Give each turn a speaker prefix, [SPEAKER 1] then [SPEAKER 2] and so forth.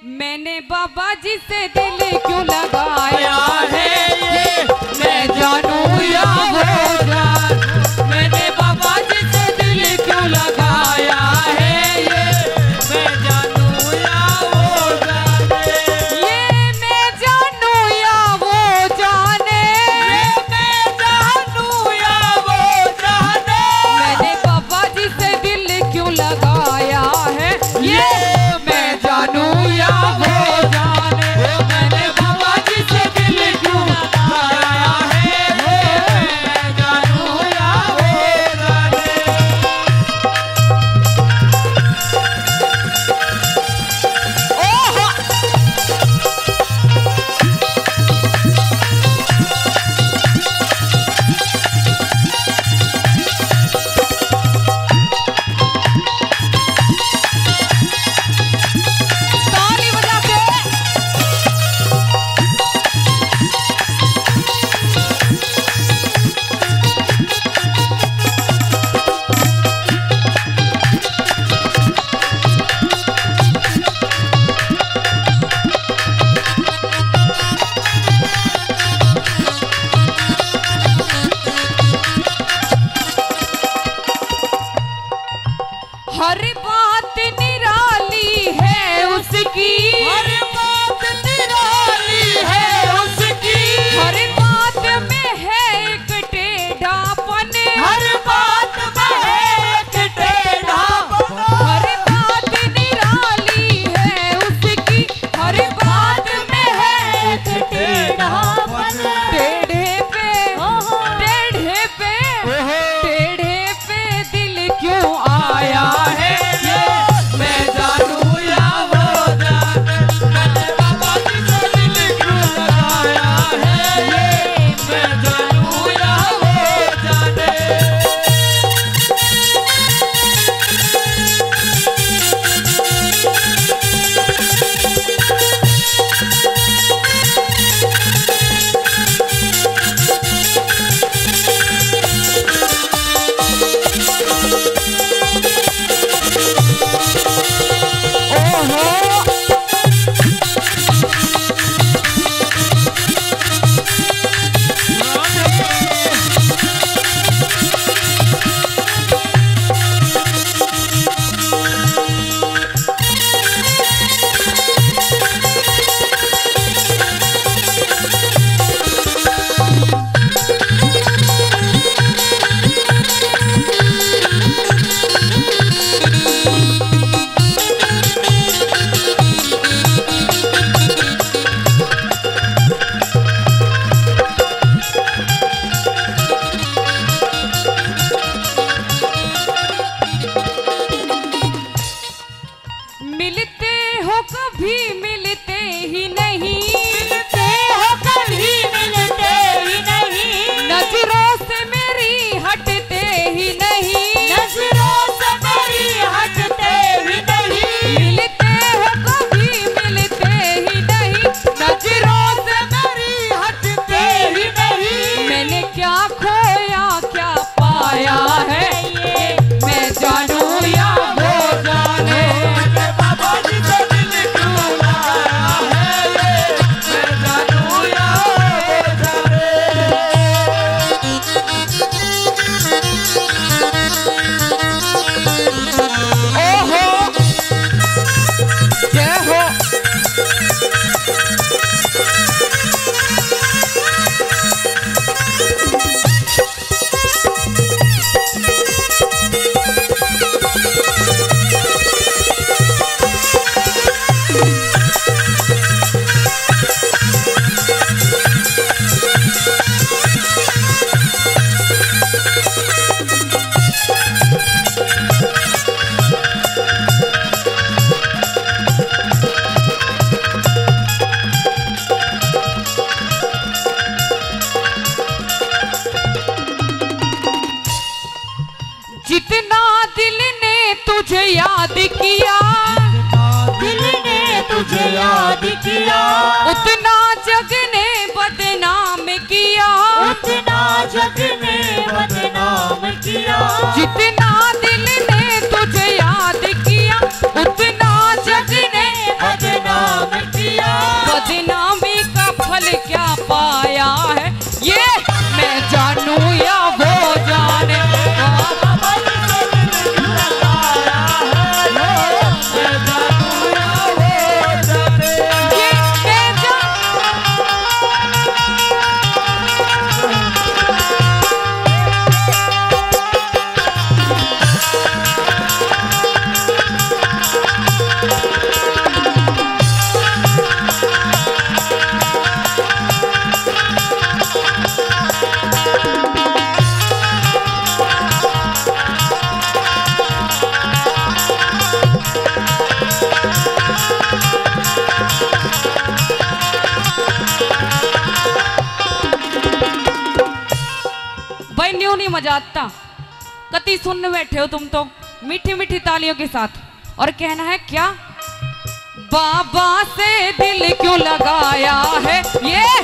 [SPEAKER 1] मैंने बाबा जी से दिल क्यों लगाया है ये मैं जानूं या वो जान। मैंने बाबा जी से दिल क्यों लगाया है ये मैं जानूं या वो जाने। ये मैं जानूं या वो जाने। ये मैं जानूं या वो जाने। मैंने बाबा जी से दिल क्यों लगाया है ये मैं जानूं या वो जाने। मैंने बाबा जी से दिल क्यों लगाया है ये मैं जानूं या वो जाने। ओहो ताली बजा के हर बात निराली है उसकी। हर बात निराली है उसकी। हर बात में है एक टेढ़ापन। हर बात में है एक टेढ़ापन। हर बात निराली है उसकी। हर बात में है एक टेढ़ापन। टेढ़े पे दिल क्यों आया है ये मैं जानूं या वो जाने। मैंने बाबा जी से दिल क्यों लगाया है ये मैं जानूं या वो जाने। मिलते हो कभी मिलते ही नहीं। मिलते हो कभी मिलते ही नहीं। नजरों से मेरी हटते ही नहीं। नजरों से मेरी हटते ही नहीं। मिलते हो कभी मिलते ही नहीं। नजरों से मेरी हटते ही नहीं। मैंने क्या खोया क्या पाया है ये मैं जानूं या वो जाने। बाबा जी से दिल क्यों लगाया है ये मैं जानूं या वो जाने। ओहो जय हो जितना दिल ने तुझे याद किया। दिल ने तुझे याद किया। उतना जग ने बदनाम किया। उतना जग ने बदनाम किया। जितना दिल ने तुझे याद किया उतना जग ने बदनाम बजाता। कति सुनने बैठे हो तुम तो मीठी मीठी तालियों के साथ। और कहना है क्या, बाबा से दिल क्यों लगाया है ये